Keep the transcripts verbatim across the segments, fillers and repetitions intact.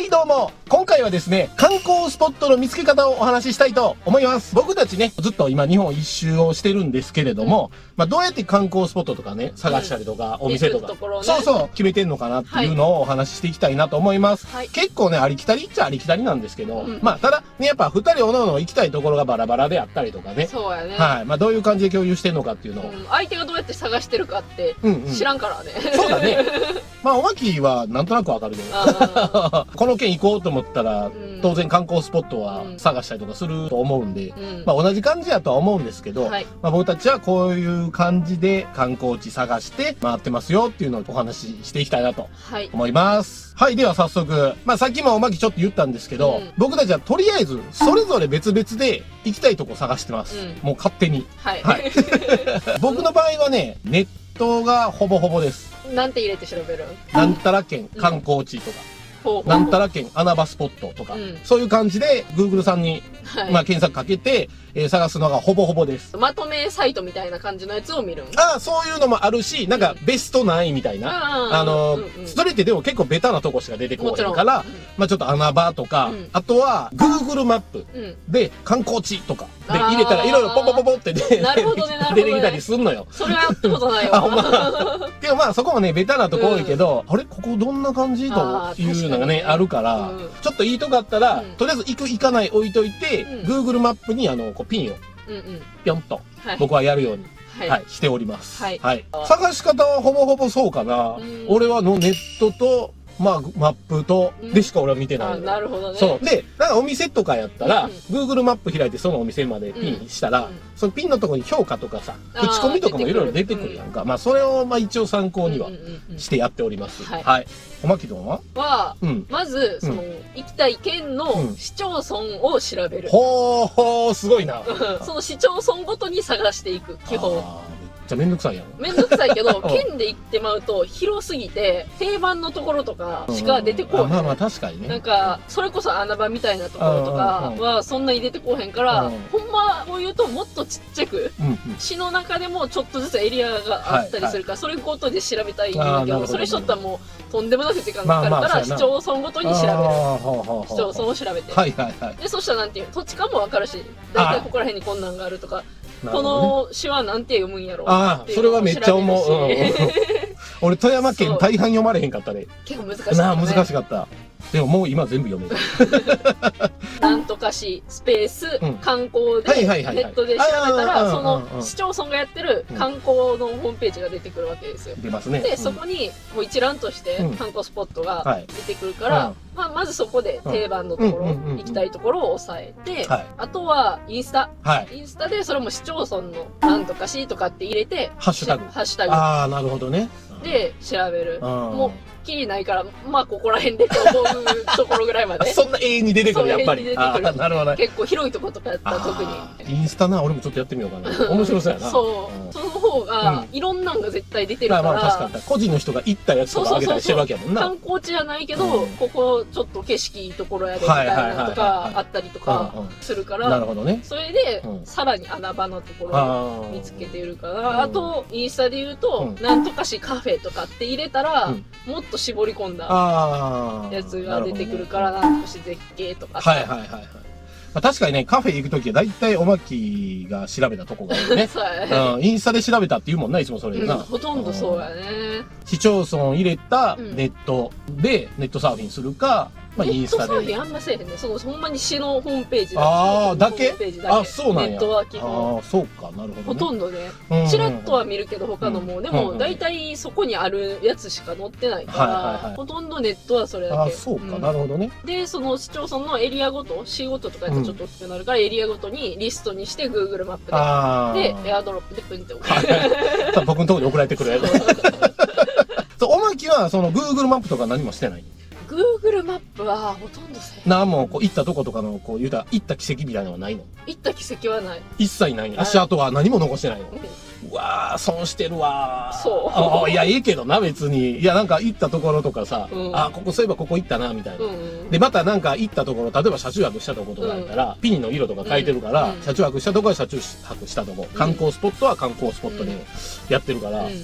どうも。今回はですね、観光スポットの見つけ方をお話ししたいと思います。僕たちね、ずっと今日本一周をしてるんですけれども、うん、まあどうやって観光スポットとかね、探したりとか、うん、お店とか、ところね、そうそう、決めてんのかなっていうのをお話ししていきたいなと思います。はい、結構ね、ありきたりっちゃありきたりなんですけど、うん、まあただね、やっぱ二人おのおの行きたいところがバラバラであったりとかね。そうやね。はい。まあどういう感じで共有してんのかっていうのを。うん、 相手がどうやって探してるかって知らんからね。 うんうん、そうだね。まあおまきはなんとなくわかるけど、この県行こうと思ったら、うん、当然観光スポットは探したりとかすると思うんで、うん、まあ同じ感じやとは思うんですけど、はい、まあ僕たちはこういう感じで観光地探して回ってますよっていうのをお話ししていきたいなと思います。はい、はい、では早速、まあさっきもおまきちょっと言ったんですけど、うん、僕たちはとりあえずそれぞれ別々で行きたいとこ探してます。うん、もう勝手に。はい。はい、僕の場合はね、ネットがほぼほぼです。 なんて入れて調べる？ なんたら県観光地とか。うん、なんたら県穴場スポットとか、うん、そういう感じで Google さんに、はい、まあ検索かけて、えー、探すのがほぼほぼです。 まとめサイトみたいな感じのやつを見るん？ ああ、そういうのもあるし、なんかベスト何位みたいな。うん、あの、うんうん、それってでも結構ベタなとこしか出てこないから、うん、まあちょっと穴場とか、うん、あとは Google マップで観光地とかで入れたらいろいろポポポポってね、出てきたりすんのよ。 それはやったことないわ。 けどまあそこもね、ベタなとこ多いけど、うん、あれここどんな感じというのがね、あるから、うん、ちょっといいとこあったら、うん、とりあえず行く行かない置いといて、うん、Google マップにあの、こうピンを、ぴょんと、はい、僕はやるように、はい、はい、しております。はい。はい。探し方はほぼほぼそうかな。うん、俺はのネットと、まあ、マップと、でしか俺は見てない。 うん、なるほどね。 そう。で、なんかお店とかやったら、うん、Google マップ開いてそのお店までピンしたら、うん、そのピンのところに評価とかさ、口コミとかもいろいろ出てくるやんか。うん、まあ、それをまあ一応参考にはしてやっております。はい。おまきどんはは、うん、まず、その、うん、行きたい県の市町村を調べる。 ほーほー、すごいな。 その市町村ごとに探していく、基本。 じゃめんどくさいやん。 めんどくさいけど、県で行ってまうと広すぎて、定番のところとかしか出てこへん。 まあまあ確かにね。 なんか、それこそ穴場みたいなところとかはそんなに出てこへんから、ほんまこう言うともっとちっちゃく、市の中でもちょっとずつエリアがあったりするから、それごとで調べたいんだけど、それしとったらもうとんでもなく時間かかるから、市町村ごとに調べる。市町村を調べて。はいはいはい。で、そしたらなんていう、土地勘もわかるし、だいたいここら辺にこんなんがあるとか、この詩はなんて読むんやろう。 ああ、それはめっちゃ思う。俺、富山県大半読まれへんかったね。 結構難しかった。 なあ、難しかった。でももう今全部読める。 なんとか市、スペース、観光で、ネットで調べたら、その市町村がやってる観光のホームページが出てくるわけですよ。 出ますね。 で、そこにもう一覧として観光スポットが出てくるから、まあ、まずそこで定番のところ、行きたいところを押さえて、あとはインスタ。インスタでそれも市町村のなんとか市とかって入れて、 ハッシュタグ。 ハッシュタグ。 ああ、なるほどね。 で、調べる。もうきりないから、まあここら辺でと思うところぐらいまで。 そんな永遠に出てくる、やっぱり。ああ、なるほど。 結構広いとことかやったら特に。 インスタな、俺もちょっとやってみようかな。面白そうやな。 そう。その方が、いろんなのが絶対出てるから。 まあ確かに。個人の人が行ったやつとかあげたりしてるわけやもんな。 観光地じゃないけど、ここちょっと景色いいところやでみたいなとかあったりとかするから。 なるほどね。 それで、さらに穴場のところを見つけてるから。あと、インスタで言うと、なんとかしカフェとかって入れたら、もっと絞り込んだやつが出てくるから、なんとかし絶景とかさ。はいはいはいはい。 まあ、確かにね、カフェ行くときは大体おまきが調べたとこが多いね。そうやね。うん。インスタで調べたって言うもんな、いつもそれな。 うん、ほとんどそうやね。 市町村入れたネットでネットサーフィンするか、まあインスタで。 ネットサーフィンあんませえへんね。そのほんまに市のホームページだけ。 ああ、だけあ、そうなんや。 ネットは基本。 ああ、そうか、なるほど。 ほとんどね。チラッとは見るけど他のも。でも大体そこにあるやつしか載ってないから、ほとんどネットはそれだけ。 ああ、そうか、なるほどね。 で、その市町村のエリアごと、市ごととかやったらちょっと大きくなるから、エリアごとにリストにして Google マップで、で、エアドロップでプンって送る。 僕のところに送られてくるやつ。おまきはその Google マップとか何もしてない？ Google マップはほとんどせなんもこう行ったとことかのこう言うたら行った軌跡みたいなのはないの？ 行った軌跡はない。 一切ない。足跡は何も残してないの？うわー、損してるわー。そう。あいや、いいけどな、別に。いや、なんか行ったところとかさ、うん、あ、ここそういえばここ行ったな、みたいな。うん、で、またなんか行ったところ、例えば車中泊したところとかやったら、うん、ピンの色とか書いてるから、うん、車中泊したところは車中泊したところ、観光スポットは観光スポットでやってるから、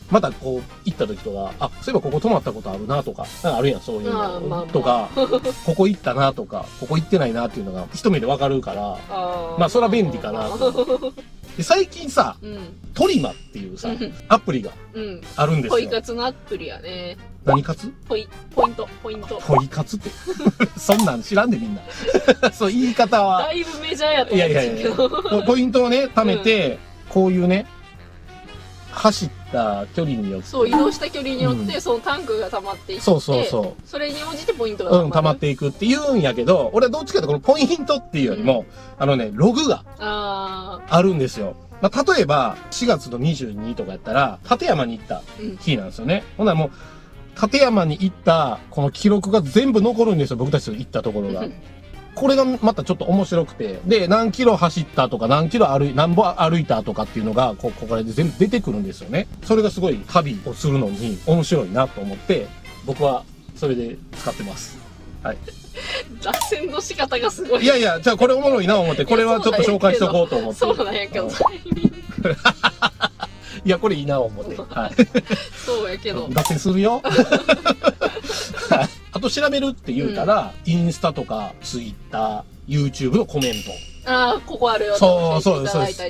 またこう行った時とか、あ、そういえばここ泊まったことあるなとか、なんかあるやん、そういうの。まあ、とか、ここ行ったなとか、ここ行ってないなっていうのが一目でわかるから、あまあそれは便利かなと。で最近さ、うん、トリマっていうさ、アプリがあるんですよ。 ポイ活のアプリやね。 何活？ ポイ、ポイント、ポイント。 ポイ活って。そんなん知らんでみんな。そう、言い方は。 だいぶメジャーやと思うんですけど。いやいやいやポイントをね、貯めて、うん、こういうね、走った距離によって。 そう、移動した距離によって、うん、そのタンクが溜まっていって。 そうそうそう。 それに応じてポイントが溜まる。うん、溜まっていくって言うんやけど、俺はどっちかというとこのポイントっていうよりも、うん、あのね、ログがあるんですよ。まあ、例えば、しがつのにじゅうにとかやったら、立山に行った日なんですよね。うん、ほんならもう、立山に行った、この記録が全部残るんですよ、僕たちと行ったところが。これがまたちょっと面白くて、で、何キロ走ったとか、何キロ歩い、何歩歩いたとかっていうのが、こう、ここらで全部出てくるんですよね。それがすごい旅をするのに面白いなと思って、僕はそれで使ってます。はい。 脱線の仕方がすごい。 いやいや、じゃあこれおもろいなと思って、これはちょっと紹介しとこうと思って。 そうなんやけど。 いや、これいいな思って。はい。 そうやけど。 脱線するよ。あと調べるって言うたら、うん、インスタとか、ツイッター、YouTube のコメント。 ああ、ここあるよ。 そうそうそうです。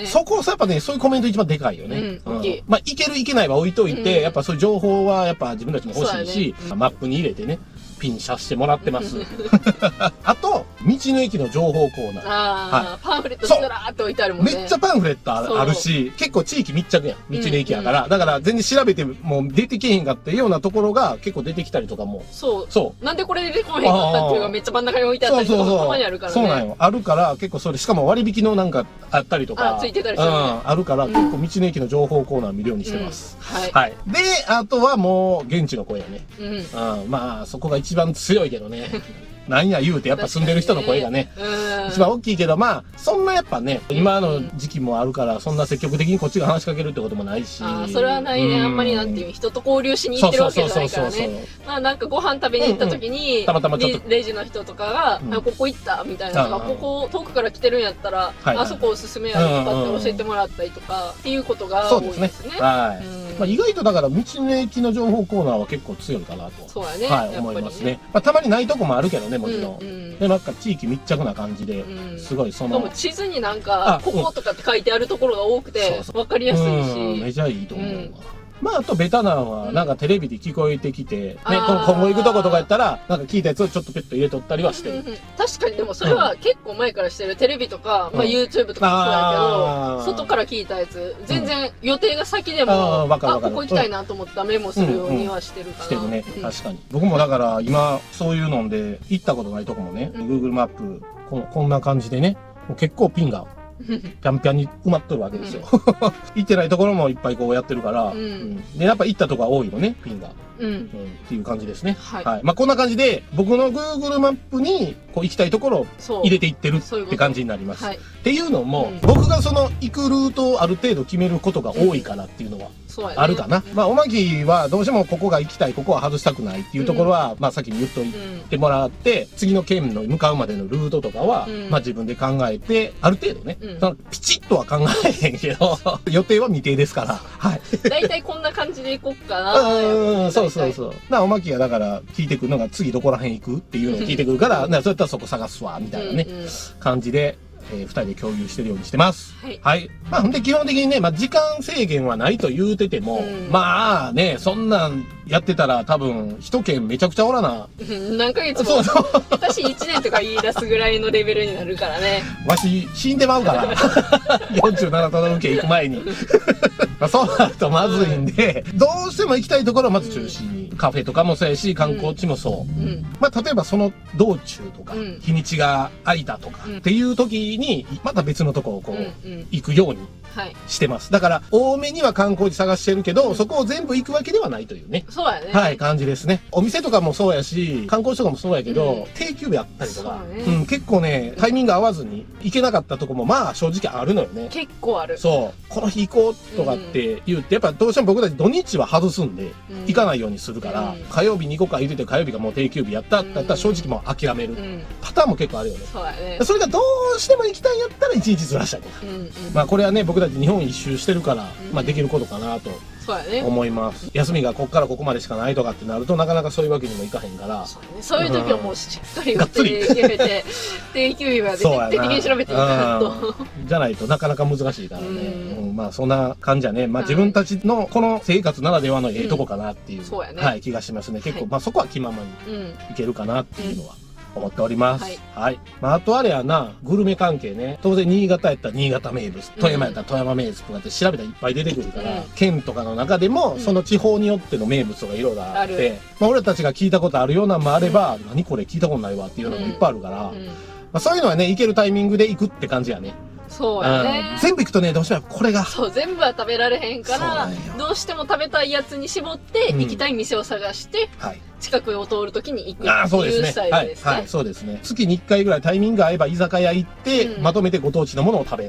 そこさ、やっぱね、そういうコメント一番でかいよね。うん。うん、まあ、いけるいけないは置いといて、うん、やっぱそういう情報はやっぱ自分たちも欲しいし、ね、マップに入れてね。ピンさせてもらってます。あと、道の駅の情報コーナー。 ああ、はい、パンフレットずらーって置いてあるもんね。 めっちゃパンフレットあるし、結構地域密着やん。道の駅やから。うんうん、だから全然調べても出てけへんかったようなところが結構出てきたりとかも。 そう。そう。なんでこれ出てこへんかったっていうのがめっちゃ真ん中に置いてあったりとかもたまにあるからね。 そうなんよ。あるから結構それ、しかも割引のなんかあったりとか。 あ、ついてたりする、ね。うん。 あるから結構道の駅の情報コーナー見るようにしてます。 うん、はい。 はい。で、あとはもう現地の声やね。うん。うん。まあ、そこが一番強いけどね。なんや言うてやっぱ住んでる人の声がね、一番大きいけど、まあ、そんなやっぱね、今の時期もあるから、そんな積極的にこっちが話しかけるってこともないし。 ああ、それはないね。あんまりなんていう、人と交流しに行ってるわけじゃないからね。まあなんかご飯食べに行った時に、たまたまちょっとレジの人とかが、ここ行ったみたいな、ここ遠くから来てるんやったら、あそこおすすめやとかって教えてもらったりとか、っていうことが多いですね。はい。 まあ意外とだから道の駅の情報コーナーは結構強いかなと。 そうやね。 はい、思いますね。まあたまにないとこもあるけどね、もちろん。で、なんか地域密着な感じで、すごいその。 でも地図になんか、こことかって書いてあるところが多くて、わかりやすいし。 めちゃいいと思うわ。まあ、あとベタなんは、なんかテレビで聞こえてきて、ね、今後行くとことかやったら、なんか聞いたやつをちょっとペット入れとったりはしてる。 確かに、でもそれは結構前からしてる。テレビとか、まあ YouTube とかもそうだけど、外から聞いたやつ、全然予定が先でも、あ、ここ行きたいなと思ったメモするようにはしてるかな。 してるね、確かに。僕もだから今、そういうので、行ったことないとこもね、Google マップ、こんな感じでね、結構ピンが。ぴゃんぴゃんに埋まっとるわけですよ。行ってないところもいっぱいこうやってるから、うん、で、やっぱ行ったとこが多いのね、ピンが。うん、うん、っていう感じですね。はい。はい、まあこんな感じで、僕の Google マップにこう行きたいところを入れていってるって感じになります。はい、っていうのも、うん、僕がその行くルートをある程度決めることが多いからっていうのは、あるかな。うん、まあおまきはどうしてもここが行きたい、ここは外したくないっていうところは、うん、まあ先に言っといてもらって、うん、次の県の向かうまでのルートとかは、うん、まあ自分で考えて、ある程度ね、うん、そのピチッとは考えへんけど、予定は未定ですから。はい。 だいたいこんな感じで行こっかな。 うん、そうそうそう。な、おまきがだから聞いてくるのが次どこら辺行くっていうのを聞いてくるから、なそうやったらそこ探すわ、みたいなね、うんうん、感じで、えー、二人で共有してるようにしてます。はい。はい。まあ、ほんで基本的にね、まあ、時間制限はないと言うてても、うん、まあね、そんなんやってたら多分、一県めちゃくちゃおらな。 何ヶ月も。そうそう。私一年とか言い出すぐらいのレベルになるからね。 わし、死んでまうから。よんじゅうなな都道府県行く前に。まあ、そうなるとまずいんで、どうしても行きたいところはまず中心に。うん、カフェとかもそうやし、観光地もそう。うん、まあ、例えばその道中とか、うん、日にちが空いたとか、うん、っていう時に、また別のとこをこう、うんうん、行くようにしてます。だから、多めには観光地探してるけど、うん、そこを全部行くわけではないというね。 そうやね。 はい、感じですね。お店とかもそうやし、観光地とかもそうやけど、うん、定休日あったりとか、うね、うん、結構ね、タイミング合わずに行けなかったとこも、まあ正直あるのよね。 結構ある。 そう。この日行こうとかって言って、やっぱどうしても僕たち土日は外すんで、うん、行かないようにするから、火曜日に行こうか言うてて火曜日がもう定休日やったってやったら正直もう諦めるパターンも結構あるよね。 そうやね。 それがどうしても行きたいんやったら一日ずらしたりとか。まあこれはね、僕たち日本一周してるから、まあできることかなと。思います。休みがこっからここまでしかないとかってなるとなかなかそういうわけにもいかへんから、 そういう時はもうしっかりがっつり決めて定休日は徹底的に調べていかんとじゃないとなかなか難しいからね。まあそんな感じはね、まあ自分たちのこの生活ならではのええとこかなっていう気がしますね。結構まあそこは気ままにいけるかなっていうのは思っております。はい。はい。まあ、あとあれやな、グルメ関係ね。当然、新潟やったら新潟名物、富山やったら富山名物とかって調べたらいっぱい出てくるから、うん、県とかの中でも、その地方によっての名物とかいろいろあって、うん、まあ、俺たちが聞いたことあるようなのもあれば、うん、何これ聞いたことないわっていうのもいっぱいあるから、うん、まあ、そういうのはね、行けるタイミングで行くって感じやね。 そうやね、 うん。全部行くとね、どうしてもこれが。 そう、全部は食べられへんから、どうしても食べたいやつに絞って、行きたい店を探して、うん、はい。近くを通るときに行くっていうスタイルですね。 はい、そうですね。月にいっかいぐらいタイミングが合えば居酒屋行って、うん、まとめてご当地のものを食べる。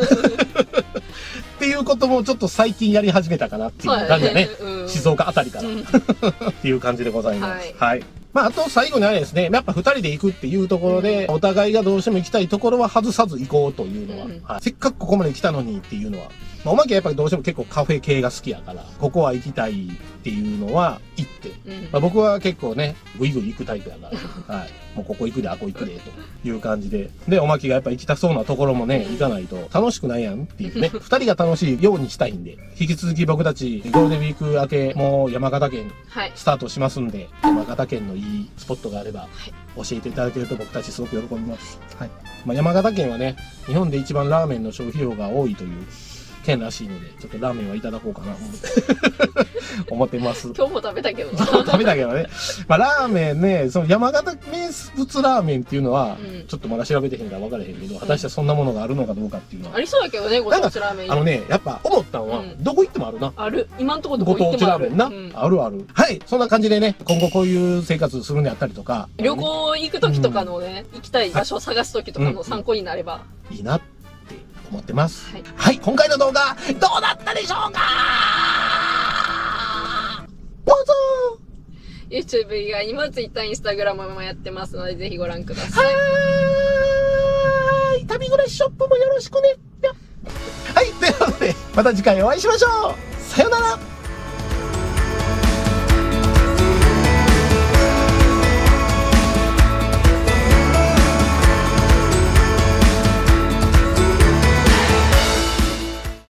っていうこともちょっと最近やり始めたかなっていう感じだね。うん、静岡あたりから。うん、っていう感じでございます。はい。はい。まあ、あと最後にあれですね、やっぱ二人で行くっていうところで、うん、お互いがどうしても行きたいところは外さず行こうというのは、うんはい、せっかくここまで来たのにっていうのは、まあ、おまけはやっぱりどうしても結構カフェ系が好きやから、ここは行きたいっていうのは行って、うんまあ、僕は結構ね、ぐいぐい行くタイプやから、はい。もうここ行くで、あこ行くで、という感じで。で、おまけがやっぱ行きたそうなところもね、行かないと楽しくないやんっていうね、二人が楽しいようにしたいんで、引き続き僕たちゴールデンウィーク明け、もう山形県スタートしますんで、はい、山形県のいいスポットがあれば、教えていただけると僕たちすごく喜びます。はい。まあ、山形県はね、日本で一番ラーメンの消費量が多いという、県らしいので、ちょっとラーメンはいただこうかな、思って、思ってます。 今日も食べたけどな。食べたけどね。まあ、ラーメンね、その山形名物ラーメンっていうのは、うん、ちょっとまだ調べてへんから分からへんけど、果たしてそんなものがあるのかどうかっていうのは。 ありそうやけどね、ご当地ラーメン。 あのね、やっぱ思ったのは、うん、どこ行ってもあるな。 ある。今んところどこ行ってもある。 ご当地ラーメンな。うん、あるある。はい。そんな感じでね、今後こういう生活するんであったりとか。 旅行行く時とかのね、うん、行きたい場所を探す時とかの参考になれば。 いいなって思ってます。はい。はい。今回の動画、どうだったでしょうか？どうぞ。 YouTube 以外にも Twitter、Instagram もやってますので、ぜひご覧ください。はーい。旅暮らしショップもよろしくね。はい。ということで、また次回お会いしましょう。さよなら。